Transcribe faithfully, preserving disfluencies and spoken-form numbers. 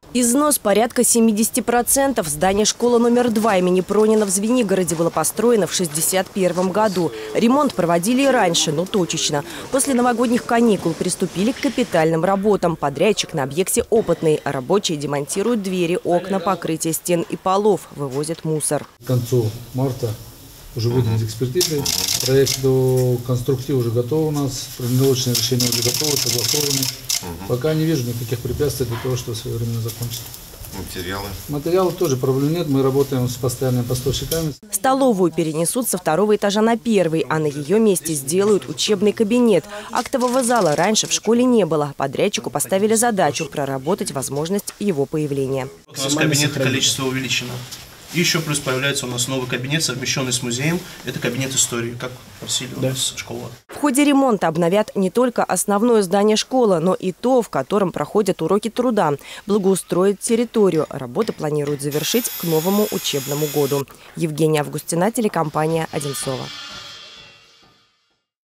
Износ порядка семидесяти процентов. Здание школы номер два имени Пронина в Звенигороде было построено в шестьдесят первом году. Ремонт проводили и раньше, но точечно. После новогодних каникул приступили к капитальным работам. Подрядчик на объекте опытный. Рабочие демонтируют двери, окна, покрытие стен и полов, вывозят мусор. К концу марта уже выйдем из экспертизы. Проект до конструктива уже готов у нас. Проектировочное решение уже готово, согласованы. Угу. Пока не вижу никаких препятствий для того, чтобы своевременно закончить. Материалы? Материалов тоже проблем нет. Мы работаем с постоянными поставщиками. Столовую перенесут со второго этажа на первый, а на ее месте сделают учебный кабинет. Актового зала раньше в школе не было. Подрядчику поставили задачу проработать возможность его появления. У нас кабинет количество увеличено. И еще плюс появляется у нас новый кабинет, совмещенный с музеем. Это кабинет истории, как просили у нас школа. В ходе ремонта обновят не только основное здание школы, но и то, в котором проходят уроки труда. Благоустроить территорию. Работы планируют завершить к новому учебному году. Евгения Августина, телекомпания «Одинцово».